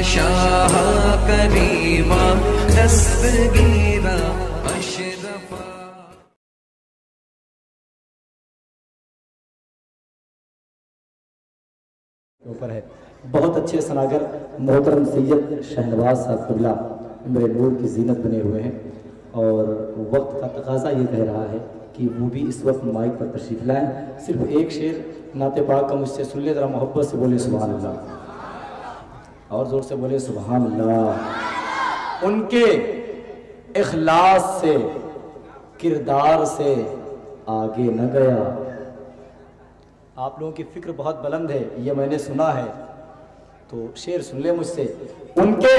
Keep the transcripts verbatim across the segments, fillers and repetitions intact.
شاہ کریما دستگیرا اشرفا. اوپر ہے بہت اچھے سناگر محترم سید شہنواز صاحب قبلہ میرے نور کی زینت بنے ہوئے ہیں، اور وقت کا تقاضا یہ کہہ رہا ہے کہ وہ بھی اس وقت مائک پر تشریف لائیں. صرف ایک شعر نعت پاک کا مجھ سے سن لے، ذرا محبت سے بولے سبحان اللہ، اور زور سے بولے سبحان اللہ. ان کے اخلاص سے کردار سے آگے نہ گیا. آپ لوگوں کی فکر بہت بلند ہے، یہ میں نے سنا ہے، تو شعر سن لے مجھ سے. ان کے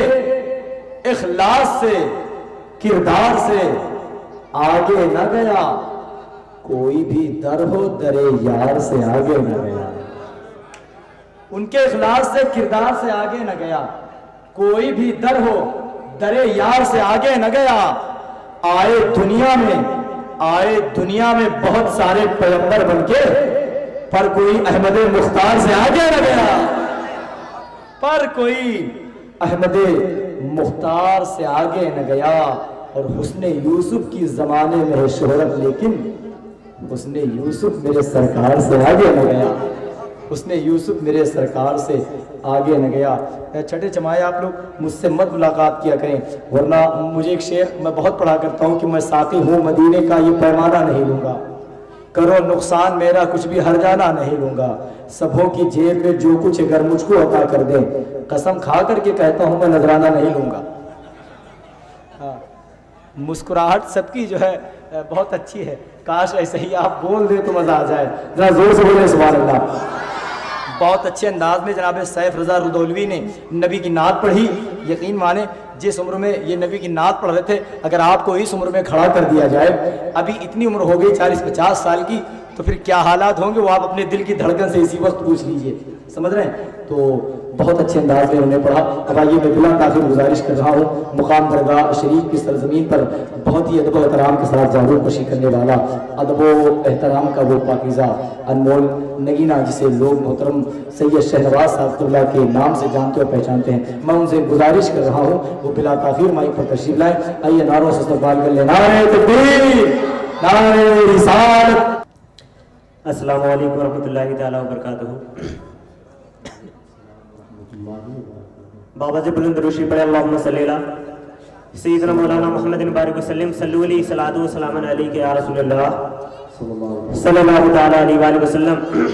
اخلاص سے کردار سے آگے نہ گیا، کوئی بھی در ہو در یار سے آگے نہ گیا. ان کے اخلاص سے کردار سے آگے نہ گیا، کوئی بھی در ہو در یار سے آگے نہ گیا. آئے دنیا میں آئے دنیا میں بہت سارے پیغمبر بن کے، پر کوئی احمد مختار سے آگے نہ گیا. پر کوئی احمد مختار سے آگے نہ گیا. اور حسن یوسف کی زمانے میں ہے شہرت، لیکن حسن یوسف میرے سرکار سے آگے نہ گیا. حسن یوسف میرے سرکار سے آگے نہ گیا. چھٹے چمائے آپ لوگ مجھ سے مت ملاقات کیا کریں، ورنہ مجھے ایک شعر میں بہت پڑھا کرتا ہوں کہ میں ساقی ہوں مدینے کا، یہ پیمانہ نہیں لوں گا. کرو نقصان میرا کچھ بھی ہر جانا نہیں لوں گا. سبھوں کی جیب میں جو کچھ اگر مجھ کو عطا کر دیں، قسم کھا کر کے کہتا ہوں میں نذرانہ نہیں لوں گا. ہاں، مسکراہٹ سب کی جو ہے بہت اچھی ہے، کاش ایسے ہی آپ بول دیں تو مزہ آ جائے. ذرا زور سے بولیں سبحان اللہ. بہت اچھے انداز میں جناب سیف رضا رودولوی نے نبی کی نعت پڑھی. یقین مانے جس عمر میں یہ نبی کی نعت پڑھ رہے تھے، اگر آپ کو اس عمر میں کھڑا کر دیا جائے، ابھی اتنی عمر ہو گئی چالیس پچاس سال کی، تو پھر کیا حالات ہوں گے وہ آپ اپنے دل کی دھڑکن سے اسی وقت پوچھ لیجئے. سمجھ رہے ہیں؟ تو بہت اچھے انداز میں انہوں نے پڑھا. اب آئیے میں بلا تاخیر گزارش کر رہا ہوں مقام درگاہ شریف کی سرزمین پر بہت ہی ادب و احترام کے ساتھ ظاہر کشی کرنے والا، ادب و احترام کا وہ پاکیزہ انمول نگینہ جسے لوگ محترم سید شہنواز صاحب اللہ کے نام سے جانتے اور پہچانتے ہیں. میں ان سے گزارش کر رہا ہوں وہ بلا تاخیر مائک پر تشریف لائیں. آئیے نعروں سے استقبال کر لیں. نعرہ تکبیر، نعرہ رسالت. السلام علیکم ورحمۃ اللہ تعالیٰ وبرکاتہ. بابا سے بلند دروشی پڑھے اللہم صلی اللہ سیدنا مولانا محمد بارک وسلم صلو علیہ صلاۃ و سلام علیہ یا رسول اللہ صلی اللہ تعالیٰ علیہ وآلہ وسلم.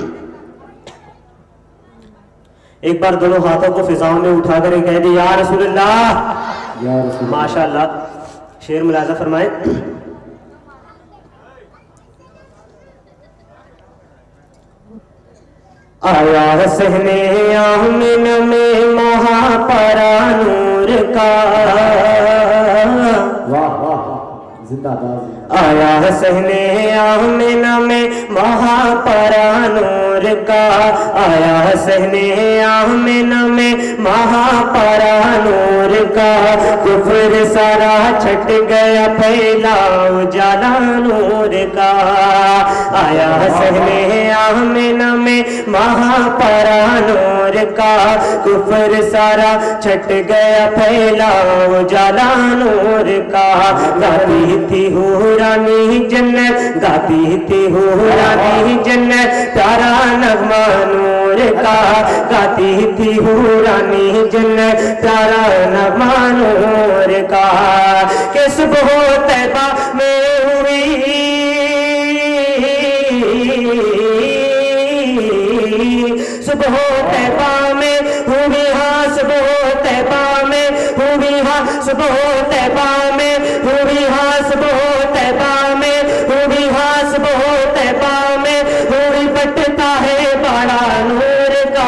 ایک بار دونوں ہاتھوں کو فضاؤں میں اٹھا کر کہہ دے یا رسول اللہ. ماشاء اللہ. شعر ملاحظہ فرمائیں. آیا صحنے آمن میں مہاپرا نور کا، زندہ باد. آیا صحنے آمن میں مہاپرا نور کا، آیا صحنے آمن میں مہاپرا نور کا. کفر سارا چھٹ گیا پھیلا اجالا نور کا. آیا صحنے آمن میں مہاپرا نور کا، کفر سارا چھٹ گیا پھیلا اجالا نور کا. گاتی تھی حورانی جنت، گاتی تھی حورانی جنت پیارا نغمہ نور کا. گاتی تھی حورانی جنت پیارا نغمہ نور کا. کہ صبح طیبہ میں ہوئی، صبح طیبہ میں ہوئی، ہاں صبح طیبہ میں ہوئی، ہاں صبح طیبہ میں ہوئی، ہاں صبح طیبہ میں ہوئی، ہاں صبح طیبہ میں ہوئی. بٹتا ہے بڑا نور کا،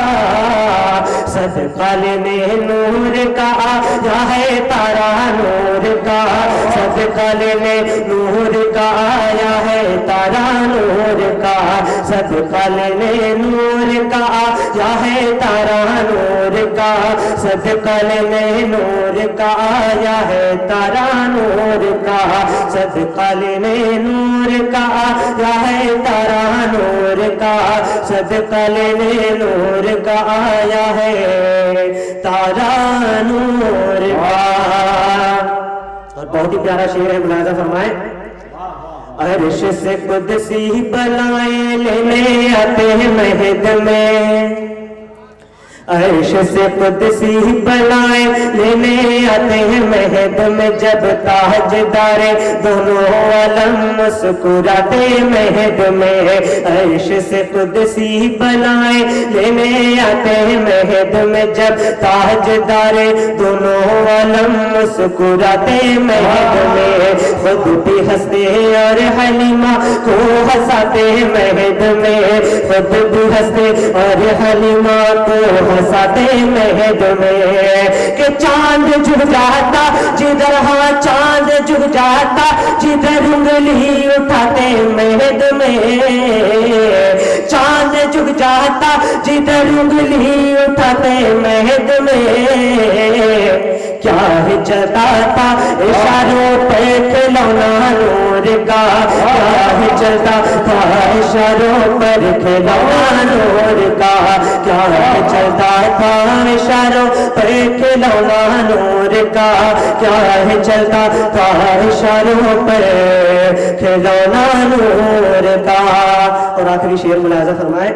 صدقہ لینے نور کا آیا ہے تارا نور کا. صدقہ لینے نور کا آیا ہے تارا نور کا. صدقہ لینے نور کا آیا ہے تارا نور کا. صدقہ لینے نور کا آیا ہے تارا نور کا صدقہ لینے نور کا آیا ہے تارا نور کا صدقہ لینے نور کا آیا ہے تارا نور کا۔ اور بہت ہی پیارا شعر ہے، ملاحظہ فرمائیں۔ عرش سے قدسی بلائیں لینے آتے ہیں مہد میں، عرش سے قدسی بلائیں لینے آتے ہیں مہد میں، جب تاجدار دونوں عالم مسکراتے مہد میں، عرش سے قدسی بلائیں لینے آتے ہیں مہد میں، جب تاجدار دونوں عالم مسکراتے مہد میں، خود بھی ہنستے اور حلیمہ کو ہنساتے مہد میں، خود بھی ہنستے اور حلیمہ کو ہنساتے مہد میں، کہ چاند جھک جاتا جدھر، ہاں چاند جھک جاتا جدھر انگلی اٹھاتے مہد میں، چاند جھک جاتا جدھر انگلی اٹھاتے مہد میں، کیا ہی چلتا تھا اشاروں پہ کھلونا نور کا، کیا ہی چلتا تھا اشاروں پر کھلونا نور کا، کیا ہی چلتا تھا اشاروں پر کھلونا نور کا، کیا ہی چلتا تھا اشاروں پر کھلونا نور کا۔ اور آخری شعر ملاحظہ فرمائے۔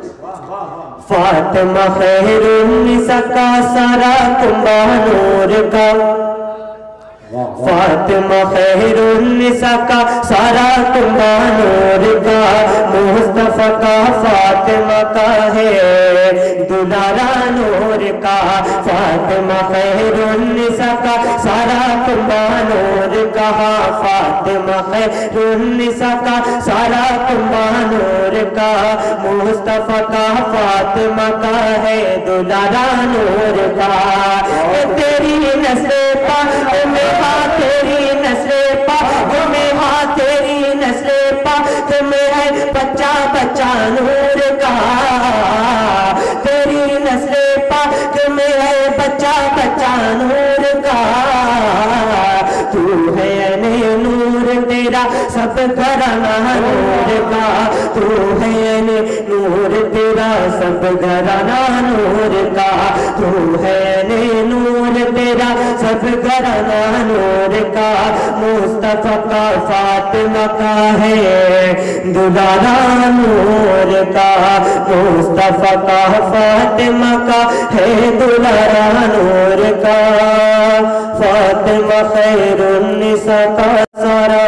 فاطمہ خیر النساء کا سارا کنبہ نور کا، فاطمہ خیر النساء کا سارا کنبہ نور کا، مصطفیٰ کا فاطمہ کا ہے دلارا نور کا، فاطمہ خیر النساء کا سارا کنبہ نور کا، فاطمہ خیر النساء کا سارا کنبہ نور کا، مصطفیٰ کا فاطمہ کا ہے دلارا نور کا، تیری نسل پاک میں تیری نسل پاک میں، ہاں تیری نسل پاک میں ہے بچہ بچہ نور کا، تیری نسل پاک میں ہے بچہ بچہ نور کا، تو ہے نور تیرا سب گھرانہ نور کا، تو ہے نور تیرا سب گھرانہ نور کا، تو ہے نور تیرا سب گھرانہ نور کا، مصطفیٰ کا فاطمہ کا ہے دلارا نور کا، مصطفیٰ کا فاطمہ کا ہے دلارا نور کا، فاطمہ خیر النساء کا سارا